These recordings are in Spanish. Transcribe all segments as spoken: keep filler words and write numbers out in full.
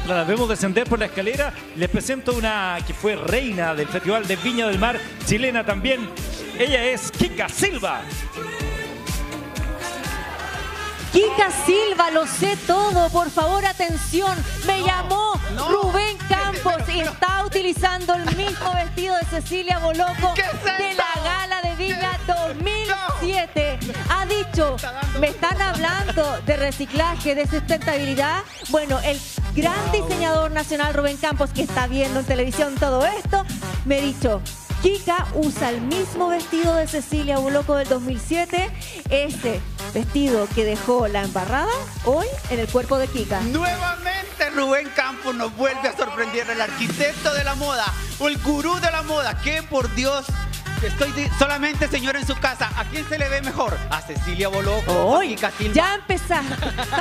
mientras las vemos descender por la escalera, les presento una que fue reina del Festival de Viña del Mar, chilena también. Ella es Kika Silva. Kika Silva, lo sé todo, por favor, atención. Me no, llamó no. Rubén Campos y está utilizando el mismo vestido de Cecilia Boloco de la Gala de Viña dos mil siete. Ha dicho, me están hablando de reciclaje, de sustentabilidad. Bueno, el gran diseñador nacional Rubén Campos, que está viendo en televisión todo esto, me ha dicho... Kika usa el mismo vestido de Cecilia Boloco del dos mil siete, ese vestido que dejó la embarrada hoy en el cuerpo de Kika. Nuevamente Rubén Campos nos vuelve a sorprender, el arquitecto de la moda, o el gurú de la moda, que por Dios... Estoy solamente, señor, en su casa. ¿A quién se le ve mejor? ¿A Cecilia Boloco? Hoy, ¿A Kika Silva? ya empezamos.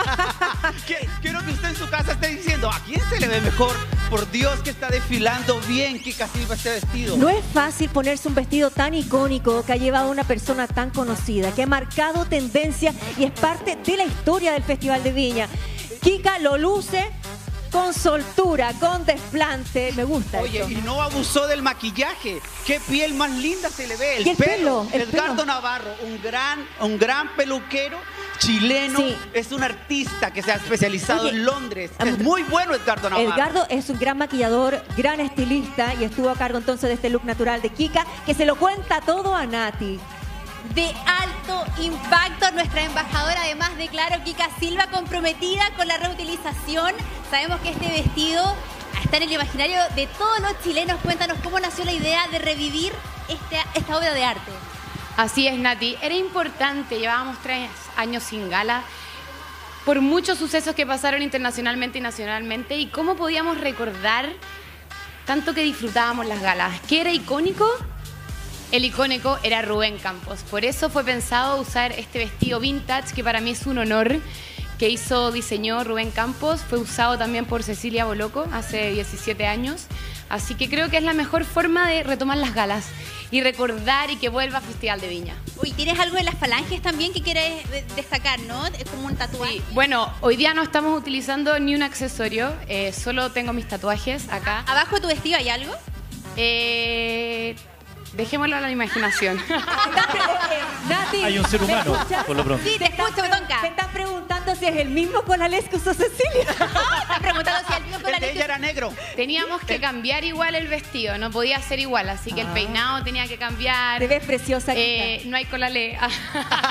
Quiero que usted en su casa esté diciendo, ¿a quién se le ve mejor? Por Dios, que está desfilando bien Kika Silva este vestido. No es fácil ponerse un vestido tan icónico que ha llevado a una persona tan conocida, que ha marcado tendencia y es parte de la historia del Festival de Viña. Kika lo luce con soltura, con desplante. Me gusta. Oye, esto. Y no abusó del maquillaje. Qué piel más linda se le ve. El, el pelo. pelo el Edgardo pelo. Navarro, un gran, un gran peluquero chileno. Sí. Es un artista que se ha especializado Oye, en Londres. Es muy bueno Edgardo Navarro. Edgardo es un gran maquillador, gran estilista y estuvo a cargo entonces de este look natural de Kika, que se lo cuenta todo a Nati. De alto impacto, nuestra embajadora además declaró Kika Silva comprometida con la reutilización. Sabemos que este vestido está en el imaginario de todos los chilenos. Cuéntanos cómo nació la idea de revivir esta, esta obra de arte. Así es, Nati. Era importante, llevábamos tres años sin gala, por muchos sucesos que pasaron internacionalmente y nacionalmente, y cómo podíamos recordar tanto que disfrutábamos las galas. ¿Qué era icónico? El icónico era Rubén Campos. Por eso fue pensado usar este vestido vintage, que para mí es un honor, que hizo, diseñó Rubén Campos. Fue usado también por Cecilia Boloco hace diecisiete años. Así que creo que es la mejor forma de retomar las galas y recordar y que vuelva a Festival de Viña. Uy, ¿tienes algo en las falanges también que quieres destacar, no? Es como un tatuaje. Sí. Bueno, hoy día no estamos utilizando ni un accesorio, eh, solo tengo mis tatuajes acá. ¿Abajo de tu vestido hay algo? Eh... Dejémoslo a la imaginación. Nati, hay un ser humano, por lo pronto. Sí, te escucho, me toca. Me están preguntando si es el mismo con la les que usó Cecilia. Están preguntando si es el mismo con la El de leche. ella era negro. Teníamos que cambiar igual el vestido, no podía ser igual, así que el peinado tenía que cambiar. Te ves preciosa, Kika. Eh, no hay colale. Ahí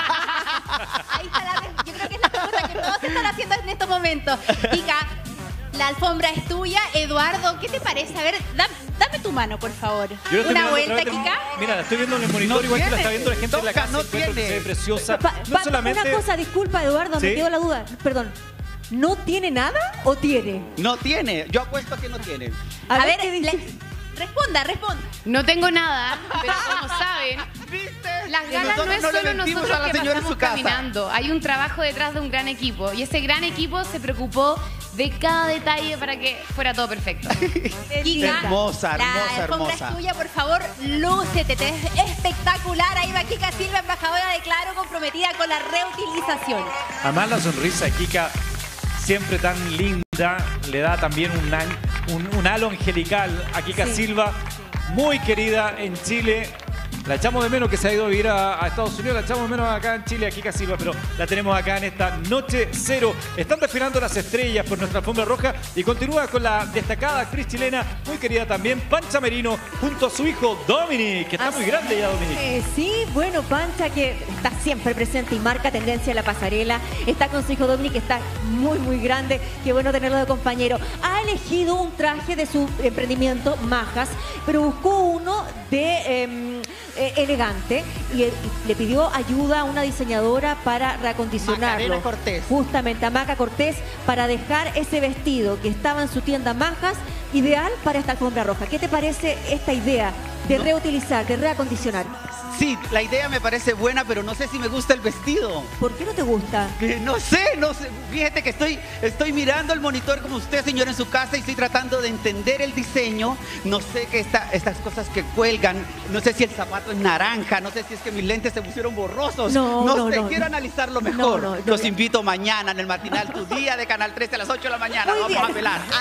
está la... Yo creo que es la pregunta que todos están haciendo en estos momentos. Kika, la alfombra es tuya. Eduardo, ¿qué te parece? A ver, da, dame tu mano, por favor. Yo la estoy Una mirando vuelta, a través Kika. de- Mira, la estoy viendo en el monitor, No igual que la tiene. está viendo la gente en la Toca, casa. no Encuentro que tiene. se ve preciosa. Pa- No pa- solamente... Una cosa, disculpa, Eduardo, ¿Sí? me quedó la duda. Perdón, ¿no tiene nada o tiene? No tiene. Yo apuesto a que no tiene. A, ver, ¿qué le- dice? responda, responda. No tengo nada, pero como saben, ¿Viste? las Y galas no nosotros es no le solo mentimos nosotros a la que señora en pasamos su casa. caminando. Hay un trabajo detrás de un gran equipo y ese gran equipo se preocupó de cada detalle para que fuera todo perfecto. Kika, Hermosa, la hermosa, alfombra hermosa. es tuya, por favor, lúcete, te ves espectacular. Ahí va Kika Silva, embajadora de Claro, comprometida con la reutilización. Además, la sonrisa de Kika, siempre tan linda, le da también un, an- un, un halo angelical a Kika Sí. Silva, muy querida en Chile. La echamos de menos que se ha ido a vivir a, a Estados Unidos, la echamos de menos acá en Chile, a Kika Silva, pero la tenemos acá en esta Noche Cero. Están desfilando las estrellas por nuestra alfombra roja y continúa con la destacada actriz chilena, muy querida también, Pancha Merino, junto a su hijo Dominic, que está muy grande ya, Dominic. Eh, sí, bueno, Pancha, que está siempre presente y marca tendencia en la pasarela. Está con su hijo Dominic, que está muy, muy grande. Qué bueno tenerlo de compañero. Ha elegido un traje de su emprendimiento, Majas, pero buscó uno de eh, eh, elegante y, y le pidió ayuda a una diseñadora para reacondicionarlo. Macarena Cortés. Justamente a Maca Cortés, para dejar ese vestido que estaba en su tienda Majas, ideal para esta alfombra roja. ¿Qué te parece esta idea de No. reutilizar, de reacondicionar? Sí, la idea me parece buena, pero no sé si me gusta el vestido. ¿Por qué no te gusta? Que no sé, no sé. Fíjate que estoy, estoy mirando el monitor como usted, señor, en su casa y estoy tratando de entender el diseño. No sé qué esta, estas cosas que cuelgan. No sé si el zapato es naranja. No sé si es que mis lentes se pusieron borrosos. No, no, sé, no, quiero no. analizarlo mejor. No, no, no, Los no. invito mañana en el matinal Tu Día de Canal trece a las ocho de la mañana. Muy Vamos bien. a pelar. Ay,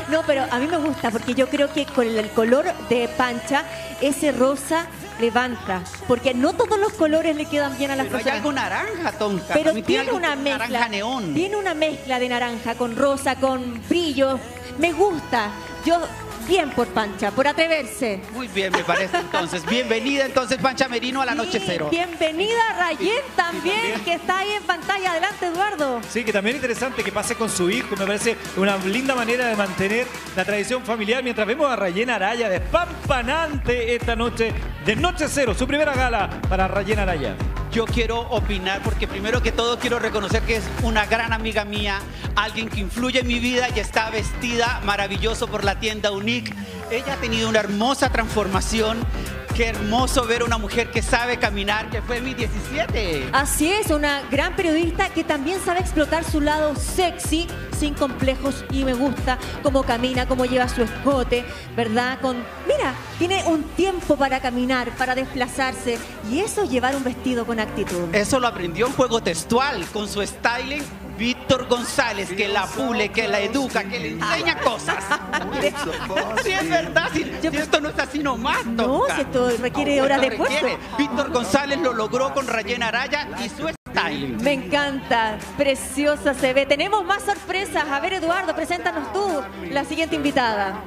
No, pero a mí me gusta porque yo creo que con el color de Pancha, ese rosa levanta. Porque no todos los colores le quedan bien a las Pero hay personas. algo naranja, Tonka. Pero También tiene algo una como mezcla. naranja neón. Tiene una mezcla de naranja con rosa, con brillo. Me gusta. Yo, bien por Pancha, por atreverse. Muy bien, me parece entonces. Bienvenida entonces, Pancha Merino, a la Noche Sí, Cero. bienvenida Rayén también, que está ahí en pantalla. Adelante, Eduardo. Sí, que también es interesante que pase con su hijo. Me parece una linda manera de mantener la tradición familiar. Mientras vemos a Rayén Araya despampanante esta noche de Noche Cero. Su primera gala para Rayén Araya. Yo quiero opinar porque primero que todo quiero reconocer que es una gran amiga mía, alguien que influye en mi vida y está vestida maravilloso por la tienda Unique. Ella ha tenido una hermosa transformación. Qué hermoso ver a una mujer que sabe caminar, que fue mi diecisiete. Así es, una gran periodista que también sabe explotar su lado sexy, sin complejos, y me gusta cómo camina, cómo lleva su escote, ¿verdad? Con, mira, tiene un tiempo para caminar, para desplazarse, y eso es llevar un vestido con actitud. Eso lo aprendió en juego textual, con su styling, Víctor González, que la pule, que la educa, que le enseña cosas. Sí, es verdad, si, si esto no es así nomás, No, Tonka. si esto requiere horas de esfuerzo. Requiere. Víctor González lo logró con Rayén Araya y su styling. Me encanta, preciosa se ve. Tenemos más sorpresas. A ver, Eduardo, preséntanos tú la siguiente invitada.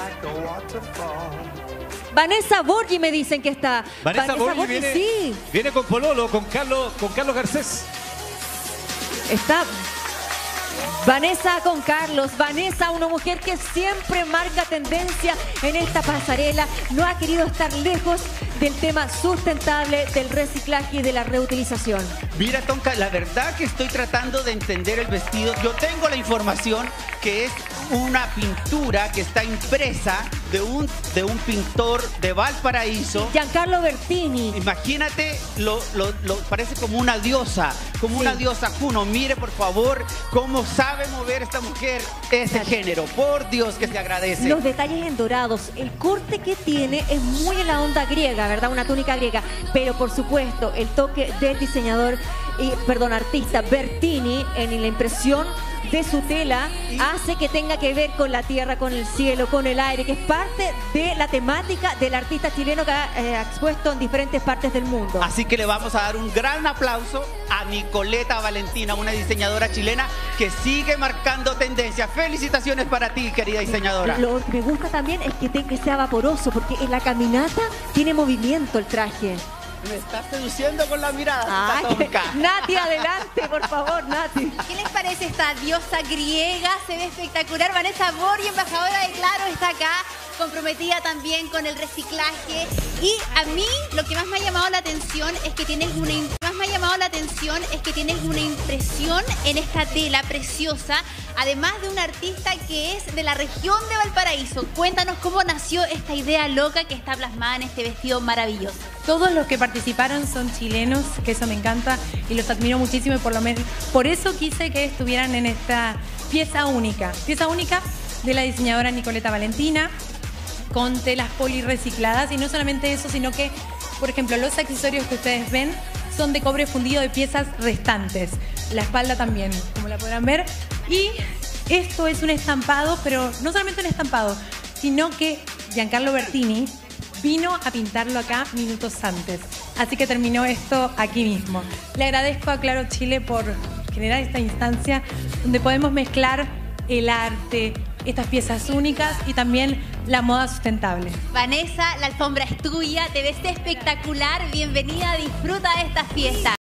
Vanessa Borgi me dicen que está. Vanessa, Borgi viene, sí. viene con Pololo, con Carlos, con Carlos Garcés. Está Vanessa con Carlos. Vanessa, una mujer que siempre marca tendencia en esta pasarela. No ha querido estar lejos del tema sustentable, del reciclaje y de la reutilización. Mira, Tonka, la verdad que estoy tratando de entender el vestido. Yo tengo la información que es una pintura que está impresa de un, de un pintor de Valparaíso. Giancarlo Bertini. Imagínate, lo, lo, lo- parece como una diosa, como Sí. una diosa Juno. Mire, por favor, cómo sabe mover esta mujer ese género. Por Dios que se agradece. Los detalles en dorados, el corte que tiene es muy en la onda griega, ¿verdad? Una túnica griega, pero por supuesto el toque del diseñador, y, perdón, artista Bertini en la impresión de su tela hace que tenga que ver con la tierra, con el cielo, con el aire, que es parte de la temática del artista chileno que ha eh, expuesto en diferentes partes del mundo. Así que le vamos a dar un gran aplauso a Nicoleta Valentina, una diseñadora chilena que sigue marcando tendencia. Felicitaciones para ti, querida diseñadora. Lo que me gusta también es que, te- que sea vaporoso, porque en la caminata tiene movimiento el traje. Me estás seduciendo con la mirada, Ay, Tonka. Nati, adelante, por favor, Nati. ¿Qué les parece esta diosa griega? Se ve espectacular. Vanessa Borgi, embajadora de Claro, está acá, comprometida también con el reciclaje. Y a mí lo que más me ha llamado la atención es que tiene una im- más me ha llamado la atención es que tiene una impresión en esta tela preciosa, además de un artista que es de la región de Valparaíso. Cuéntanos cómo nació esta idea loca que está plasmada en este vestido maravilloso. Todos los que participaron son chilenos, que eso me encanta y los admiro muchísimo y por lo menos por eso quise que estuvieran en esta pieza única, pieza única de la diseñadora Nicoleta Valentina, con telas polirrecicladas y no solamente eso, sino que, por ejemplo, los accesorios que ustedes ven son de cobre fundido de piezas restantes, la espalda también, como la podrán ver, y esto es un estampado, pero no solamente un estampado, sino que Giancarlo Bertini vino a pintarlo acá minutos antes. Así que terminó esto aquí mismo. Le agradezco a Claro Chile por generar esta instancia donde podemos mezclar el arte, estas piezas únicas y también la moda sustentable. Vanessa, la alfombra es tuya, te ves espectacular, bienvenida, disfruta de esta fiesta.